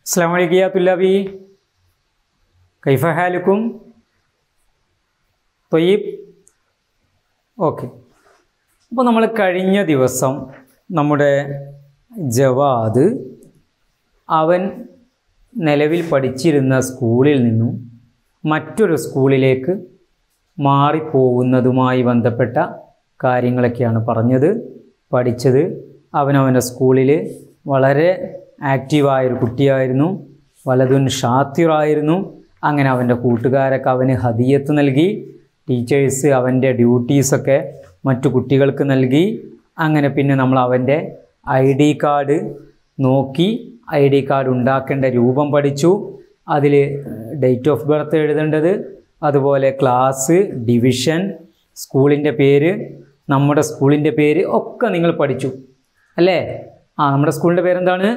अस्सलामु अलैकुम या तुल्लाबी कैफ़ हालुकुम ത്വയ്യിബ് ഓക്കെ. അപ്പോൾ നമ്മൾ കഴിഞ്ഞ ദിവസം നമ്മുടെ ജവാദ് അവൻ നിലവിൽ പഠിച്ചിരുന്ന സ്കൂളിൽ നിന്നും മറ്റൊരു സ്കൂളിലേക്ക് മാറിപ്പോകുന്നതുമായി ബന്ധപ്പെട്ട കാര്യങ്ങളൊക്കെയാണ് പഠിച്ചത്. അവനവൻ്റെ സ്കൂളിൽ വളരെ ആക്റ്റീവായൊരു കുട്ടിയായിരുന്നു, വലതുൻ ഷാത്തിറായിരുന്നു. അങ്ങനെ അവൻ്റെ കൂട്ടുകാരൊക്കെ അവന് ഹദിയത്ത് നൽകി, ടീച്ചേഴ്സ് അവൻ്റെ ഡ്യൂട്ടീസൊക്കെ മറ്റു കുട്ടികൾക്ക് നൽകി. അങ്ങനെ പിന്നെ നമ്മൾ അവൻ്റെ ID കാർഡ് നോക്കി, ID കാർഡ് ഉണ്ടാക്കേണ്ട രൂപം പഠിച്ചു. അതിൽ ഡേറ്റ് ഓഫ് ബർത്ത് എഴുതേണ്ടത്, അതുപോലെ ക്ലാസ്, ഡിവിഷൻ, സ്കൂളിൻ്റെ പേര്, നമ്മുടെ സ്കൂളിൻ്റെ പേര് ഒക്കെ നിങ്ങൾ പഠിച്ചു അല്ലേ? നമ്മുടെ സ്കൂളിൻ്റെ പേരെന്താണ്?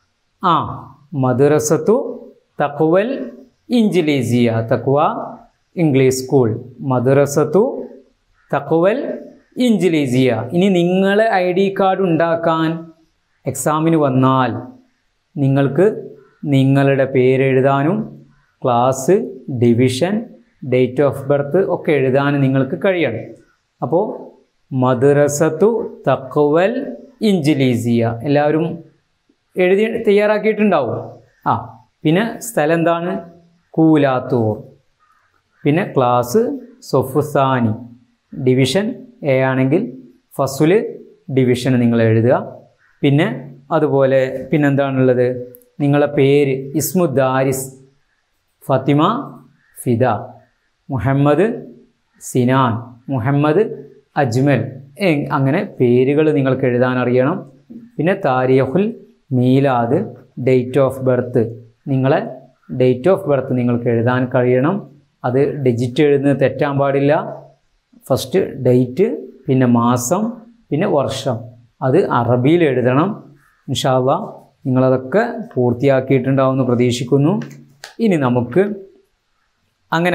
മദ്രസത്തു തഖ്വൽ ഇൻജിലീസിയ, തഖ്വ ഇംഗ്ലീഷ് സ്കൂൾ, മദ്രസത്തു തഖ്വൽ ഇൻജിലീസിയ. ഇനി നിങ്ങൾ ID കാർഡ് ഉണ്ടാക്കാൻ എക്സാമിന് വന്നാൽ നിങ്ങൾക്ക് നിങ്ങളുടെ പേരെഴുതാനും class, division, date of birth ഒക്കെ എഴുതാനും നിങ്ങൾക്ക് കഴിയണം. അപ്പോൾ മദ്രസത്തു തഖ്വൽ ഇൻജിലീസിയ എല്ലാവരും എഴുതി തയ്യാറാക്കിയിട്ടുണ്ടാവും. പിന്നെ സ്ഥലം എന്താണ്? കൂലാത്തൂർ. പിന്നെ ക്ലാസ് സൊഫുസാനി, ഡിവിഷൻ A ആണെങ്കിൽ ഫസുല് ഡിവിഷൻ നിങ്ങൾ എഴുതുക. പിന്നെ അതുപോലെ പിന്നെന്താണുള്ളത്? നിങ്ങളെ പേര് ഇസ്മുദ്ദാരിസ്, ഫാത്തിമ ഫിദ, മുഹമ്മദ് സിനാൻ, മുഹമ്മദ് അജ്മൽ, അങ്ങനെ പേരുകൾ നിങ്ങൾക്ക് എഴുതാൻ അറിയണം. പിന്നെ താരീഖുൽ മീലാദ്, ഡേറ്റ് ഓഫ് ബർത്ത്, നിങ്ങളെ ഡേറ്റ് ഓഫ് ബർത്ത് നിങ്ങൾക്ക് എഴുതാൻ കഴിയണം. അത് ഡിജിറ്റ് എഴുതുന്നത് തെറ്റാൻ പാടില്ല. ഫസ്റ്റ് ഡേറ്റ്, പിന്നെ മാസം, പിന്നെ വർഷം, അത് അറബിയിൽ എഴുതണം. ഇൻഷാ അല്ലാഹ് നിങ്ങളതൊക്കെ പൂർത്തിയാക്കിയിട്ടുണ്ടാവുമെന്ന് പ്രതീക്ഷിക്കുന്നു. ഇനി നമുക്ക് അങ്ങനെ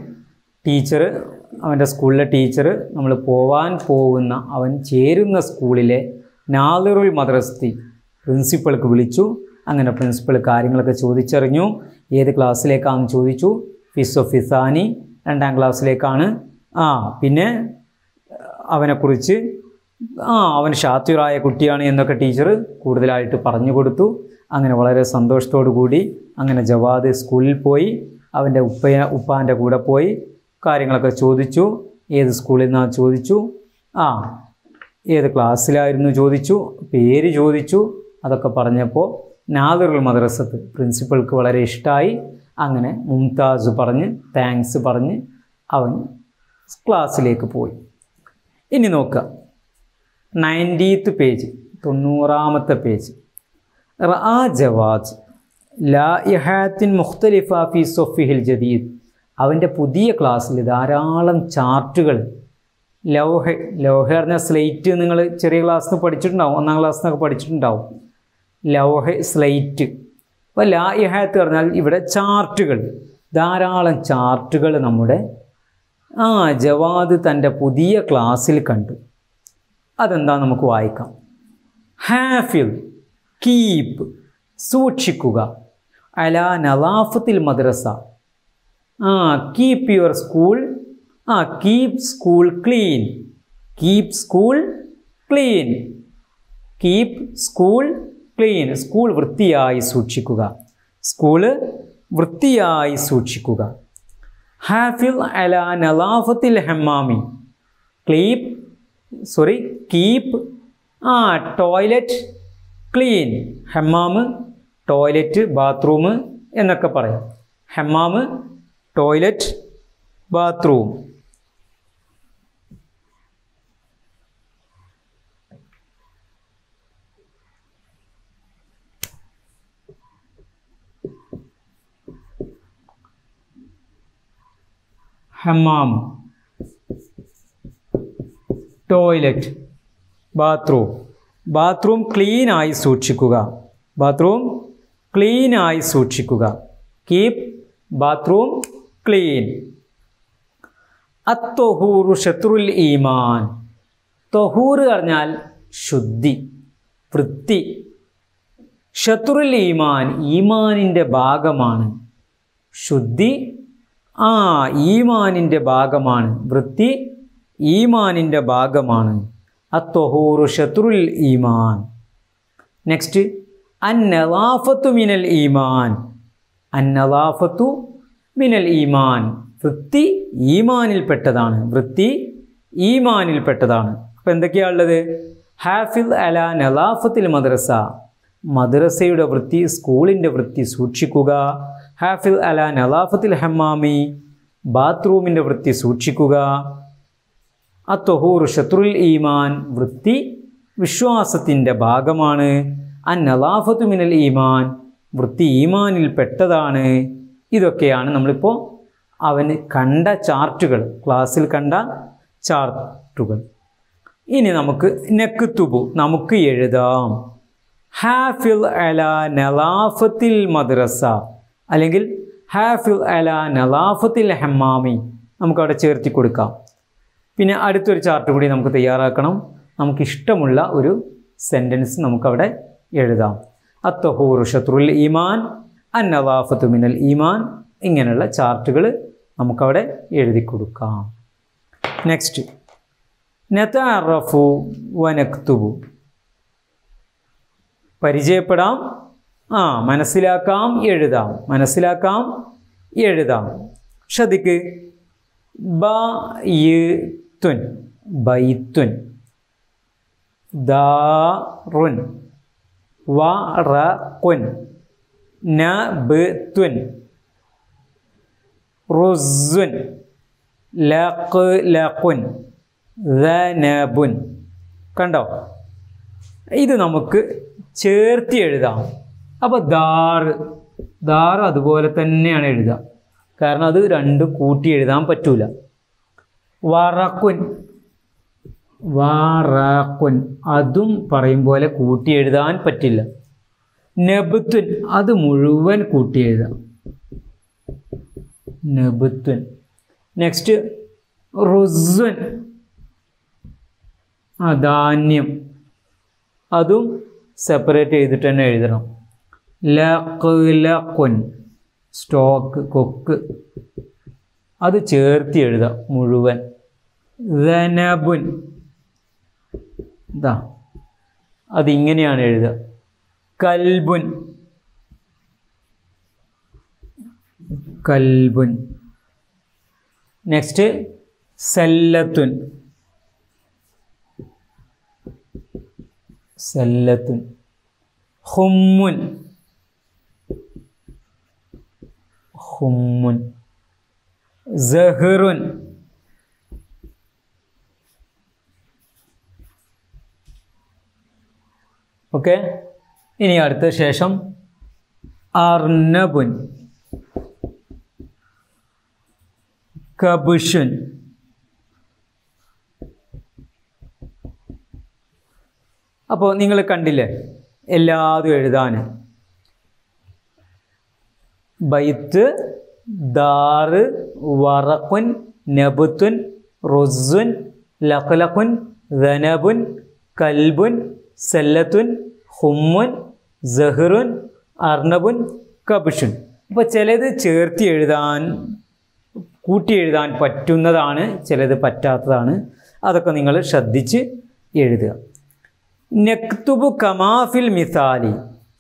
അവൻ്റെ സ്കൂളിലെ ടീച്ചർ നമ്മൾ പോവാൻ പോകുന്ന അവൻ ചേരുന്ന സ്കൂളിലെ നാദിറുൽ മദ്രസത്തി പ്രിൻസിപ്പൾക്ക് വിളിച്ചു. അങ്ങനെ പ്രിൻസിപ്പൾ കാര്യങ്ങളൊക്കെ ചോദിച്ചറിഞ്ഞു. ഏത് ക്ലാസ്സിലേക്കാണെന്ന് ചോദിച്ചു. ഫിസോ ഫിസാനി, 2ാം ക്ലാസ്സിലേക്കാണ്. പിന്നെ അവനെക്കുറിച്ച് അവൻ ഷാത്തിറായ കുട്ടിയാണ് എന്നൊക്കെ ടീച്ചർ കൂടുതലായിട്ട് പറഞ്ഞു കൊടുത്തു. അങ്ങനെ വളരെ സന്തോഷത്തോടു കൂടി അങ്ങനെ ജവാദ് സ്കൂളിൽ പോയി. അവൻ്റെ ഉപ്പാൻ്റെ കൂടെ പോയി കാര്യങ്ങളൊക്കെ ചോദിച്ചു. ഏത് സ്കൂളിൽ നിന്നാണ് ചോദിച്ചു, ഏത് ക്ലാസ്സിലായിരുന്നു ചോദിച്ചു, പേര് ചോദിച്ചു. അതൊക്കെ പറഞ്ഞപ്പോൾ നാദിറുൽ മദ്രസത്ത് പ്രിൻസിപ്പൾക്ക് വളരെ ഇഷ്ടമായി. അങ്ങനെ മുംതാസ് പറഞ്ഞ് താങ്ക്സ് പറഞ്ഞ് അവൻ ക്ലാസ്സിലേക്ക് പോയി. ഇനി നോക്കുക 90th പേജ്, 90ാമത്തെ പേജ്. റആ ജവാദ് ലായിഹാത്തിൻ മുഖ്തലിഫ ഫി സൊഫിഹിൽ ജദീദ്. അവൻ്റെ പുതിയ ക്ലാസ്സിൽ ധാരാളം ചാർട്ടുകൾ, ലൗഹ പറഞ്ഞ സ്ലേറ്റ്, നിങ്ങൾ ചെറിയ ക്ലാസ്സിൽ നിന്ന് പഠിച്ചിട്ടുണ്ടാവും, 1ാം ക്ലാസ്സിൽ നിന്നൊക്കെ പഠിച്ചിട്ടുണ്ടാവും. ലൗഹ സ്ലേറ്റ്. അപ്പോൾ ലായിഹാത്ത് പറഞ്ഞാൽ ഇവിടെ ചാർട്ടുകൾ, ധാരാളം ചാർട്ടുകൾ നമ്മുടെ ജവാദ് തൻ്റെ പുതിയ ക്ലാസ്സിൽ കണ്ടു. അതെന്താ നമുക്ക് വായിക്കാം. ഹാഫിൽ, കീപ്പ്, സൂക്ഷിക്കുക. അലാ നലാഫത്തിൽ മദ്രസ, keep your school, keep school clean, keep school clean, keep school clean. School വൃത്തിയായി സൂക്ഷിക്കുക, സ്കൂള് വൃത്തിയായി സൂക്ഷിക്കുക. ഹാഫിൽ അലാ നലാഫത്തിൽ ഹമ്മാമി, കീപ്പ് ടോയ്ലറ്റ് ക്ലീൻ. ഹമ്മാമ് ടോയ്ലറ്റ്, ബാത്റൂം എന്നൊക്കെ പറയാം. ഹമ്മാമ് ടോയ്ലറ്റ്, ബാത്റൂം. ഹമ്മാം, ടോയ്ലറ്റ്, ബാത്റൂം. ബാത്റൂം ക്ലീനായി സൂക്ഷിക്കുക, ബാത്റൂം ക്ലീനായി സൂക്ഷിക്കുക. Keep bathroom clean. അത്തൊഹൂറു ഷത്രുൽ ഈമാൻ. തൊഹൂർ പറഞ്ഞാൽ ശുദ്ധി, വൃത്തി. ഷത്റുൽ ഈമാൻ ഈമാനിൻ്റെ ഭാഗമാണ്. ശുദ്ധി ഈമാനിൻ്റെ ഭാഗമാണ്. വൃത്തി ഈമാനിൻ്റെ ഭാഗമാണ്. അത്തൊഹൂറു ഷത്റുൽ ഈമാൻ. നെക്സ്റ്റ് അന്നലാഫത്തു മിനൽ ഈമാൻ. അന്നലാഫത്തു മിനൽ ഈമാൻ. വൃത്തി ഈമാനിൽപ്പെട്ടതാണ്. വൃത്തി ഈമാനിൽപ്പെട്ടതാണ്. അപ്പോൾ എന്തൊക്കെയാണുള്ളത്? ഹാഫിദ് അല നലാഫത്തിൽ മദ്രസ. മദ്രസയുടെ വൃത്തി, സ്കൂളിൻ്റെ വൃത്തി സൂക്ഷിക്കുക. ഹാഫിദ് അല നലാഫത്തിൽ ഹമ്മാമി. ബാത്റൂമിൻ്റെ വൃത്തി സൂക്ഷിക്കുക. അത്തൊഹൂറു ഷത്രുൽ ഈമാൻ. വൃത്തി വിശ്വാസത്തിൻ്റെ ഭാഗമാണ്. അന്നലാഫത്തു മിനൽ ഈമാൻ. വൃത്തി ഈമാനിൽപ്പെട്ടതാണ്. ഇതൊക്കെയാണ് നമ്മളിപ്പോൾ അവന് കണ്ട ചാർട്ടുകൾ, ക്ലാസ്സിൽ കണ്ട ചാർട്ടുകൾ. ഇനി നമുക്ക് നക്തുബു, നമുക്ക് എഴുതാം. ഹാഫിൽ അല നലാഫത്തിൽ മദ്രസ അല്ലെങ്കിൽ ഹാഫിൽ അല നലാഫത്തിൽ ഹമ്മാമി നമുക്കവിടെ ചേർത്തി കൊടുക്കാം. പിന്നെ അടുത്തൊരു ചാർട്ട് കൂടി നമുക്ക് തയ്യാറാക്കണം. നമുക്കിഷ്ടമുള്ള ഒരു സെൻറ്റൻസ് നമുക്കവിടെ എഴുതാം. അത്തൊഹൂറു ഷത്രുൽ ഈമാൻ അന്നലാഫത്തു മിനൽ ഈമാൻ. ഇങ്ങനെയുള്ള ചാർട്ടുകൾ നമുക്കവിടെ എഴുതി കൊടുക്കാം. നെക്സ്റ്റ് നതഅറഫു വനക്തുബു. പരിചയപ്പെടാം, മനസ്സിലാക്കാം, എഴുതാം. മനസ്സിലാക്കാം, എഴുതാം. ശ്രദ്ധിക്ക്. ബൈത്തുൻ, ബൈത്തുൻ. ദാറുൻ, വറഖുൻ, നബ്തുൻ, റുസ്സുൻ, ലഖ്ലഖുൻ, ദനബുൻ. കണ്ടോ? ഇത് നമുക്ക് ചേർത്തി എഴുതാം. അപ്പോൾ ദാറ് അതുപോലെ തന്നെയാണ് എഴുതുക. കാരണം അത് രണ്ടും കൂട്ടി എഴുതാൻ പറ്റൂല. വറഖുൻ, വറഖുൻ അതും പറയും പോലെ കൂട്ടി എഴുതാൻ പറ്റില്ല. നബ്തുൻ അത് മുഴുവൻ കൂട്ടി എഴുതാം. നബ്തുൻ. നെക്സ്റ്റ് റുസ്സുൻ, ധാന്യം, അതും സെപ്പറേറ്റ് ചെയ്തിട്ട് തന്നെ എഴുതണം. ലഖ്ലഖുൻ സ്റ്റോക്ക്, കൊക്ക്, അത് ചേർത്തി എഴുതാം മുഴുവൻ. ദനബുൻ അതിങ്ങനെയാണ് എഴുതുക. കൽബുൻ, കൽബുൻ. നെക്സ്റ്റ് സല്ലത്തുൻ, സല്ലത്തുൻ. ഹുമ്മുൻ, ഹുമ്മുൻ. സഹറുൻ, ഓക്കെ. ഇനി അടുത്ത ശേഷം അർനബുൻ, കബുഷുൻ. അപ്പോൾ നിങ്ങൾ കണ്ടില്ലേ എല്ലാതും എഴുതാൻ. ബൈത്ത്, ദാറ്, വറഖുൻ, നബ്തുൻ, റുസ്സുൻ, ലഖ്ലഖുൻ, ദനബുൻ, കൽബുൻ, സല്ലത്തുൻ, ഹുമ്മുൻ, സഹറുൻ, അർണബുൻ, കബുഷുൻ. അപ്പോൾ ചിലത് ചേർത്തി എഴുതാൻ, കൂട്ടി എഴുതാൻ പറ്റുന്നതാണ്, ചിലത് പറ്റാത്തതാണ്. അതൊക്കെ നിങ്ങൾ ശ്രദ്ധിച്ച് എഴുതുക. നക്തുബു കമാഫിൽ മിസാലി,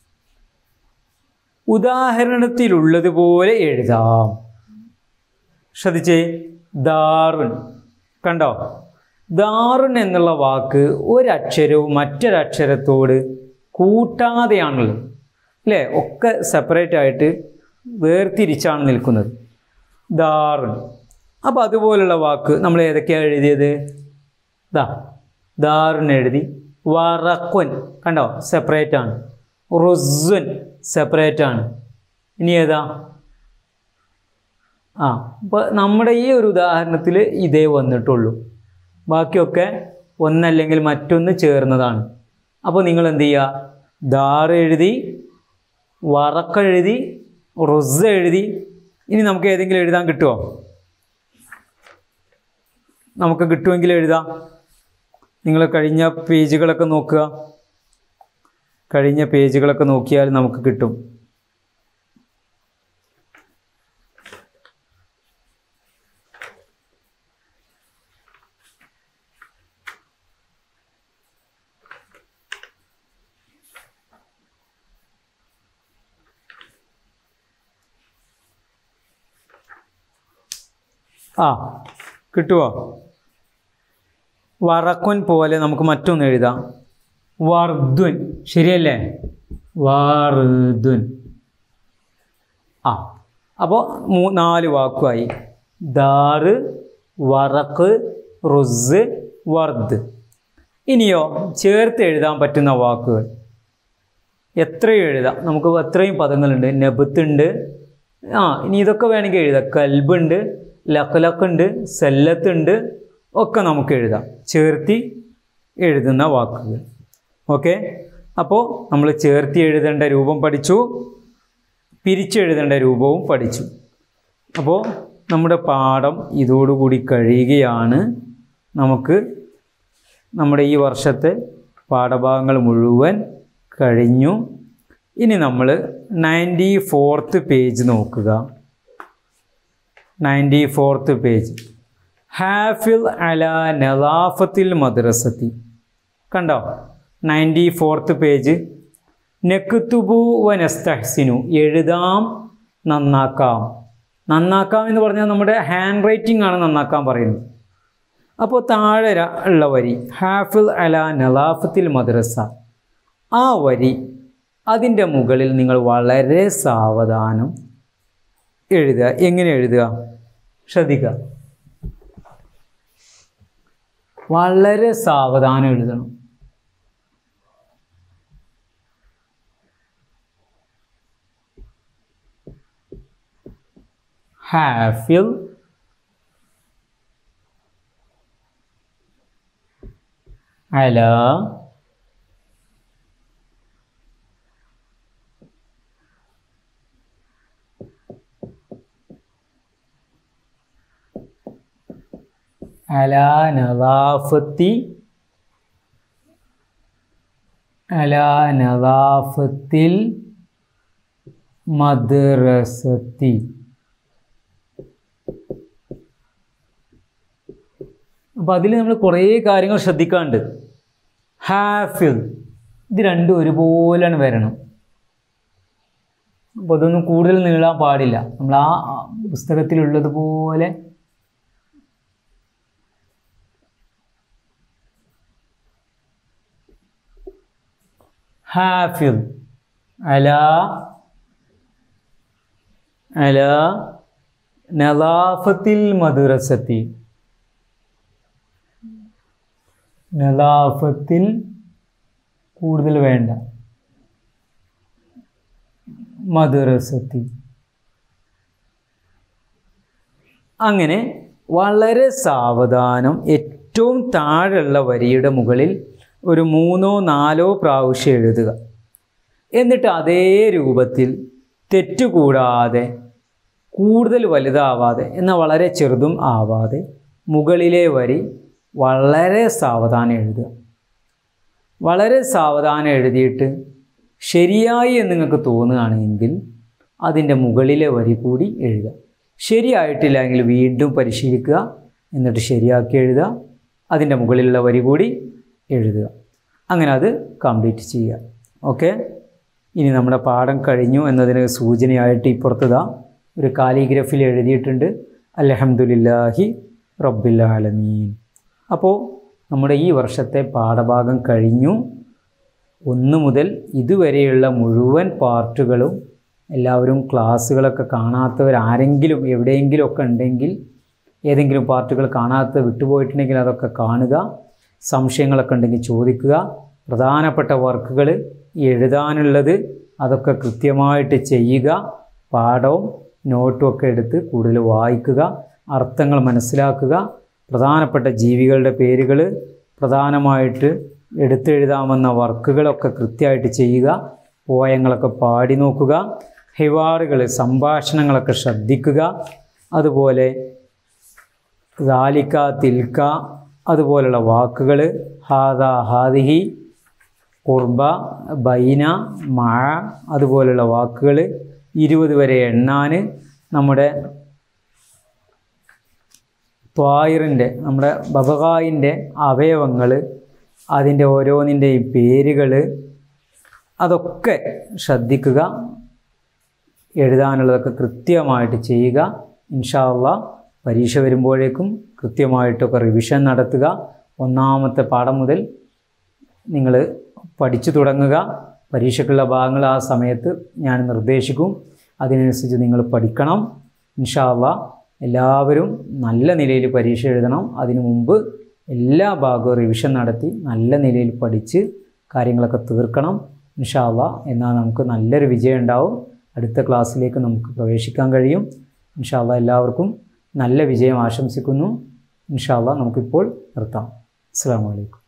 ഉദാഹരണത്തിലുള്ളതുപോലെ എഴുതാം. ശ്രദ്ധിച്ചേ. ദാറുൻ, കണ്ടോ? ദാറുൻ എന്നുള്ള വാക്ക് ഒരക്ഷരവും മറ്റൊരക്ഷരത്തോട് കൂട്ടാതെയാണുള്ളത്, അല്ലേ? ഒക്കെ സെപ്പറേറ്റ് ആയിട്ട് വേർതിരിച്ചാണ് നിൽക്കുന്നത്. ദാറുൻ. അപ്പോൾ അതുപോലുള്ള വാക്ക് നമ്മൾ ഏതൊക്കെയാണ് എഴുതിയത്? ദാറുൻ എഴുതി. വറഖുൻ കണ്ടോ? സെപ്പറേറ്റ് ആണ്. റുസ്സുൻ സെപ്പറേറ്റ് ആണ്. ഇനി ഏതാ? അപ്പോൾ നമ്മുടെ ഈ ഒരു ഉദാഹരണത്തിൽ ഇതേ വന്നിട്ടുള്ളൂ. ബാക്കിയൊക്കെ ഒന്നല്ലെങ്കിൽ മറ്റൊന്ന് ചേർന്നതാണ്. അപ്പോൾ നിങ്ങൾ എന്ത് ചെയ്യുക? ദാറ് എഴുതി, വറഖ് എഴുതി, റുസ്സ് എഴുതി. ഇനി നമുക്ക് ഏതെങ്കിലും എഴുതാൻ കിട്ടുമോ? നമുക്ക് കിട്ടുമെങ്കിൽ എഴുതാം. നിങ്ങൾ കഴിഞ്ഞ പേജുകളൊക്കെ നോക്കുക. കഴിഞ്ഞ പേജുകളൊക്കെ നോക്കിയാൽ നമുക്ക് കിട്ടും. കിട്ടുമോ? വറക്കുൻ പോലെ നമുക്ക് മറ്റൊന്ന് എഴുതാം. വർദ്ദുൻ. ശരിയല്ലേ? വർദ്ദുൻ. അപ്പോൾ 4 വാക്കുമായി. ദാറ്, വറക്ക്, റുസ്, വർദ്. ഇനിയോ ചേർത്ത് എഴുതാൻ പറ്റുന്ന വാക്കുകൾ എത്രയും എഴുതാം. നമുക്ക് എത്രയും പദങ്ങളുണ്ട്. നബത്തുണ്ട്. ഇനി ഇതൊക്കെ വേണമെങ്കിൽ എഴുതാം. കൽബുണ്ട്, ലഖലഖുണ്ട്, സല്ലത്തുണ്ട്, ഒക്കെ നമുക്ക് എഴുതാം. ചേർത്തി എഴുതുന്ന വാക്കുകൾ. ഓക്കെ. അപ്പോൾ നമ്മൾ ചേർത്തി എഴുതേണ്ട രൂപം പഠിച്ചു, പിരിച്ചെഴുതേണ്ട രൂപവും പഠിച്ചു. അപ്പോൾ നമ്മുടെ പാഠം ഇതോടുകൂടി കഴിയുകയാണ്. നമുക്ക് നമ്മുടെ ഈ വർഷത്തെ പാഠഭാഗങ്ങൾ മുഴുവൻ കഴിഞ്ഞു. ഇനി നമ്മൾ 94th പേജ് നോക്കുക. 94th page. ഹാഫിൽ അല നലാഫത്തിൽ മദ്രസത്തി. കണ്ടോ? 94th page. നക്തുബു വ നസ്തഹ്സിനു. എഴുതാം, നന്നാക്കാം. നന്നാക്കാം എന്ന് പറഞ്ഞാൽ നമ്മുടെ ഹാൻഡ് റൈറ്റിംഗ് ആണ് നന്നാക്കാൻ പറയുന്നത്. അപ്പോൾ താഴെ ഉള്ള വരി ഹാഫിൽ അല നലാഫത്തിൽ മദ്രസ, ആ വരി അതിൻ്റെ മുകളിൽ നിങ്ങൾ വളരെ സാവധാനം എഴുതുക. എങ്ങനെ എഴുതുക? ശ്രദ്ധിക്കുക. വളരെ സാവധാനം എഴുതണം. ഹാഫിൽ അല അലാ നദാഫത്തിൽ മദ്രസത്തി. അപ്പോൾ അതിൽ നമ്മൾ കുറേ കാര്യങ്ങൾ ശ്രദ്ധിക്കാനുണ്ട്. ഹാഫിൽ, ഇത് രണ്ടും ഒരുപോലെയാണ് വരണം. അപ്പോൾ അതൊന്നും കൂടുതൽ നീളാൻ പാടില്ല. നമ്മൾ ആ പുസ്തകത്തിലുള്ളതുപോലെ ഹാഫിൽ അലാ നദാഫത്തിൽ മദ്രസത്തി. നദാഫത്തിൽ കൂടുതൽ വേണ്ട. മദ്രസത്തി. അങ്ങനെ വളരെ സാവധാനം ഏറ്റവും താഴെയുള്ള വരിയുടെ മുകളിൽ ഒരു 3-4 പ്രാവശ്യം എഴുതുക. എന്നിട്ട് അതേ രൂപത്തിൽ തെറ്റുകൂടാതെ, കൂടുതൽ വലുതാവാതെ എന്നാൽ വളരെ ചെറുതും ആവാതെ മുകളിലെ വരി വളരെ സാവധാനം എഴുതുക. വളരെ സാവധാനം എഴുതിയിട്ട് ശരിയായി എന്ന് നിങ്ങൾക്ക് തോന്നുകയാണെങ്കിൽ അതിൻ്റെ മുകളിലെ വരി കൂടി എഴുതുക. ശരിയായിട്ടില്ല എങ്കിൽ വീണ്ടും പരിശീലിക്കുക. എന്നിട്ട് ശരിയാക്കി എഴുതുക. അതിൻ്റെ മുകളിലുള്ള വരി കൂടി എഴുതുക. അങ്ങനെ അത് കംപ്ലീറ്റ് ചെയ്യുക. ഓക്കെ. ഇനി നമ്മുടെ പാഠം കഴിഞ്ഞു എന്നതിന് സൂചനയായിട്ട് ഇപ്പുറത്തതാ ഒരു കാലിഗ്രഫിൽ എഴുതിയിട്ടുണ്ട്, അൽഹംദുലില്ലാഹി റബ്ബിൽ ആലമീൻ. അപ്പോൾ നമ്മുടെ ഈ വർഷത്തെ പാഠഭാഗം കഴിഞ്ഞു. 1 മുതൽ ഇതുവരെയുള്ള മുഴുവൻ പാർട്ടുകളും എല്ലാവരും ക്ലാസ്സുകളൊക്കെ കാണാത്തവരാരെങ്കിലും എവിടെയെങ്കിലുമൊക്കെ ഉണ്ടെങ്കിൽ, ഏതെങ്കിലും പാർട്ടുകൾ കാണാത്ത വിട്ടുപോയിട്ടുണ്ടെങ്കിൽ അതൊക്കെ കാണുക. സംശയങ്ങളൊക്കെ ഉണ്ടെങ്കിൽ ചോദിക്കുക. പ്രധാനപ്പെട്ട വർക്കുകൾ എഴുതാനുള്ളത് അതൊക്കെ കൃത്യമായിട്ട് ചെയ്യുക. പാഠവും നോട്ടും ഒക്കെ എടുത്ത് കൂടുതൽ വായിക്കുക. അർത്ഥങ്ങൾ മനസ്സിലാക്കുക. പ്രധാനപ്പെട്ട ജീവികളുടെ പേരുകൾ പ്രധാനമായിട്ട് എടുത്തെഴുതാമെന്ന വർക്കുകളൊക്കെ കൃത്യമായിട്ട് ചെയ്യുക. പോയങ്ങളൊക്കെ പാടി നോക്കുക. ഹിവാറുകൾ, സംഭാഷണങ്ങളൊക്കെ ശ്രദ്ധിക്കുക. അതുപോലെ ദാലിക, തിൽക്ക അതുപോലുള്ള വാക്കുകൾ, ഹാദ, ഹാദിഹി ഖുർബ, ബൈന, മഅ അതുപോലുള്ള വാക്കുകൾ 20 വരെ എണ്ണാൻ, നമ്മുടെ ത്വായിറിൻ്റെ നമ്മുടെ ബബഗായിൻ്റെ അവയവങ്ങൾ, അതിൻ്റെ ഓരോന്നിൻ്റെയും പേരുകൾ അതൊക്കെ ശ്രദ്ധിക്കുക. എഴുതാനുള്ളതൊക്കെ കൃത്യമായിട്ട് ചെയ്യുക. ഇൻഷാ അല്ലാഹ് പരീക്ഷ വരുമ്പോഴേക്കും കൃത്യമായിട്ടൊക്കെ റിവിഷൻ നടത്തുക. ഒന്നാമത്തെ പാഠം മുതൽ നിങ്ങൾ പഠിച്ചു തുടങ്ങുക. പരീക്ഷയ്ക്കുള്ള ഭാഗങ്ങൾ ആ സമയത്ത് ഞാൻ നിർദ്ദേശിക്കും. അതിനനുസരിച്ച് നിങ്ങൾ പഠിക്കണം. ഇൻഷാ അല്ലാഹ് എല്ലാവരും നല്ല നിലയിൽ പരീക്ഷ എഴുതണം. അതിനു മുമ്പ് എല്ലാ ഭാഗവും റിവിഷൻ നടത്തി നല്ല നിലയിൽ പഠിച്ച് കാര്യങ്ങളൊക്കെ തീർക്കണം. ഇൻഷാ അല്ലാഹ് എന്നാൽ നമുക്ക് നല്ലൊരു വിജയം ഉണ്ടാവും. അടുത്ത ക്ലാസ്സിലേക്ക് നമുക്ക് പ്രവേശിക്കാൻ കഴിയും. ഇൻഷാ അല്ലാഹ് എല്ലാവർക്കും നല്ല വിജയം ആശംസിക്കുന്നു. ഇൻഷാ അല്ലാഹ് നമുക്കിപ്പോൾ നിർത്താം. അസ്സലാമു അലൈക്കും.